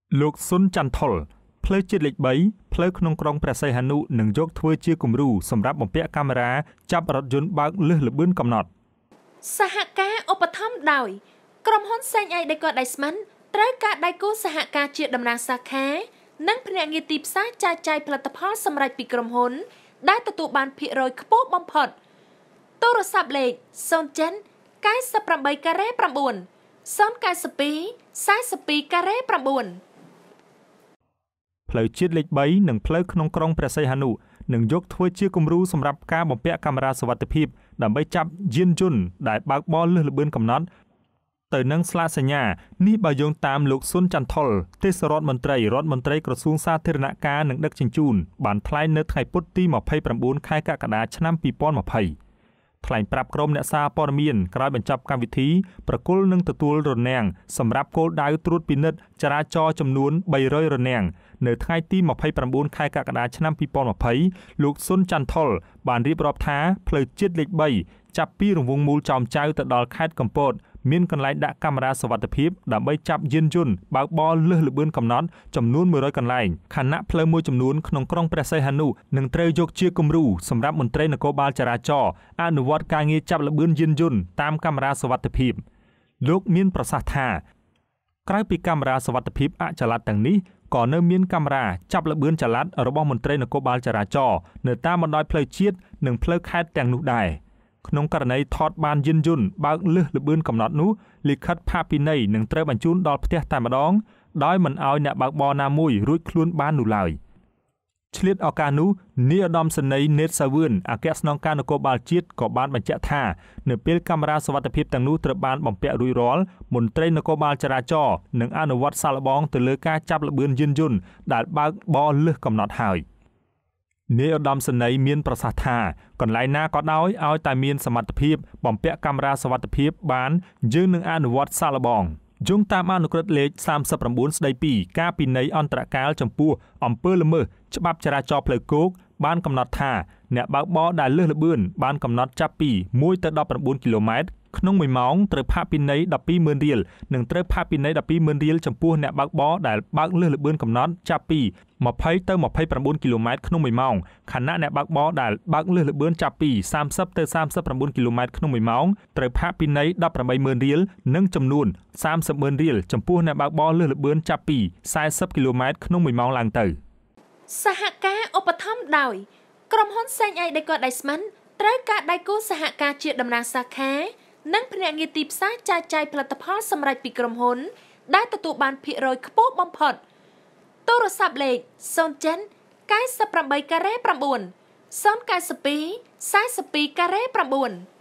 លោកស៊ុនច័ន្ទថុលផ្លូវជាតិលេខ3ផ្លូវក្នុងក្រុងព្រះសីហនុនឹងយកធ្វើជាគំរូសម្រាប់បំពាក់កាមេរ៉ាចាប់រថយន្តបើកលើសល្បឿនកំណត់សហការឧបត្ថម្ភដោយក្រុមហ៊ុនសេងអេដេកដៃស្មិនត្រូវការដៃគូសហការជាតំណាងសាខានិងភ្នាក់ងារទីផ្សារចែកចាយផលិតផលសម្រាប់ពីក្រុមហ៊ុនដែលទទួលបានភាគរយខ្ពស់បំផុតទូរស័ព្ទលេខ07 98ការ៉េ9 092 42ការ៉េ9 ផ្លូវជាតិលេខ3និងផ្លូវក្នុងក្រុងព្រះសីហនុនឹងយកធ្វើជាគំរូសម្រាប់ការបំពាក់កាមេរ៉ាសុវត្ថិភាពដើម្បីចាប់យានយន្តដែលបើកបរលើសល្បឿនកំណត់ទៅនឹងស្លាកសញ្ញានេះបើយោងតាមលោកស៊ុនច័ន្ទថុលទេសរដ្ឋមន្ត្រីក្រសួងសាធារណការនិងដឹកជញ្ជូនបានថ្លែងនៅថ្ងៃពុធទី29ខែកក្កដាឆ្នាំ2020ថ្លែងប្រាប់ក្រុមអ្នកសារព័ត៌មានក្រោយបញ្ចប់កម្មវិធីប្រគល់និងទទួលរនាំងសម្រាប់គោលដៅត្រួតពិនិត្យចរាចរណ៍ចំនួន300រនាំងនៅថ្ងៃទី29ខែកក្កដាឆ្នាំ2020លោកស៊ុនច័ន្ទថុលបានរៀបរាប់ថាផ្លូវជាតិលេខ3ចាប់ពីរង្វង់មូលចោមចៅទៅដល់ខេត្តកំពតមានកន្លែងដាក់កាមេរ៉ាសុវត្ថិភាពដើម្បីចាប់យានយន្តបើកបរលើសល្បឿនកំណត់ចំនួន100កន្លែងខណៈផ្លូវមួយចំនួនក្នុងក្រុងព្រះសីហនុនឹងត្រូវយកជាគំរូសម្រាប់មន្ត្រីនគរបាលចរាចរណ៍អនុវត្តការងារចាប់ល្បឿនយានយន្តតាមកាមេរ៉ាសុវត្ថិភាពលោកមានប្រសាសន៍ថាក្រៅពីកាមេរ៉ាសុវត្ថិភាពអចល័តទាំងនេះក៏នៅមានកាមេរ៉ាចាប់ល្បឿនចល័តរបស់មន្ត្រីនគរបាលចរាចរណ៍នៅតាមបណ្ដោយផ្លូវជាតិនិងផ្លូវខេត្តទាំងនោះដែរក្នុងករណីថតបានយានយន្តបើកលើសល្បឿនកំណត់នោះលិខិតផាកពិន័យនឹងត្រូវបញ្ជូនដល់ផ្ទះតែម្ដងដោយមិនអោយអ្នកបើកបរណាមួយរួចខ្លួនបាននោះឡើយឆ្លៀតឱកាសនោះនាយឧត្តមសេនីយ៍ណេតសាវឿនអគ្គស្នងការនគរបាលជាតិក៏បានបញ្ជាក់ថានៅពេលកាមេរ៉ាសុវត្ថិភាពទាំងនោះត្រូវបានបំពាក់រួចរាល់មន្ត្រីនគរបាលចរាចរណ៍នឹងអនុវត្តសាកល្បងទៅលើការចាប់ល្បឿនយានយន្តដែលបើកបរលើសកំណត់ហើយនាយឧត្តមសេនីយ៍មានប្រសាសន៍ថាកន្លែងណាក៏ដោយឲ្យតែមានសមត្ថភាពបំពាក់កាមេរ៉ាសុវត្ថិភាពបានយើងនឹងអនុវត្តសាកល្បងយោងតាមអនុក្រឹត្យលេខ39ស្តីពីការពិន័យអន្តរកាលចំពោះអំពើល្មើសច្បាប់ចរាចរណ៍ផ្លូវគោកបានកំណត់ថាអ្នកបើកបរដែលលើសល្បឿនបានកំណត់ចាប់ពី1ទៅ19គីឡូម៉ែត្រក្នុង1ម៉ោងត្រូវផាកពិន័យ120,000រៀលនិងត្រូវផាកពិន័យ120,000រៀលចំពោះអ្នកបើកបរដែលបើកលើសល្បឿនកំណត់ចាប់ពី20ទៅ29គីឡូម៉ែត្រក្នុង1ម៉ោងខណៈអ្នកបើកបរដែលបើកលើសល្បឿនចាប់ពី30ទៅ39គីឡូម៉ែត្រក្នុង1ម៉ោងត្រូវផាកពិន័យ18,000រៀលនិងចំនួន30,000រៀលចំពោះអ្នកបើកបរលើសល្បឿនចាប់ពី40គីឡូម៉ែត្រក្នុង1ម៉ោងឡើងទៅសហការឧបត្ថម្ភដោយក្រុមហ៊ុនសេងអេដេកដៃស្មិនត្រូវការដៃគូសហការជាតំណាងសាខានិងភ្នាក់ងារទីផ្សារចែកចាយផលិតផលសម្រាប់ពីក្រុមហ៊ុនដែលទទួលបានភាគរយខ្ពស់បំផុតទូរស័ព្ទលេខ07 98ការ៉េ9 092 42ការ៉េ9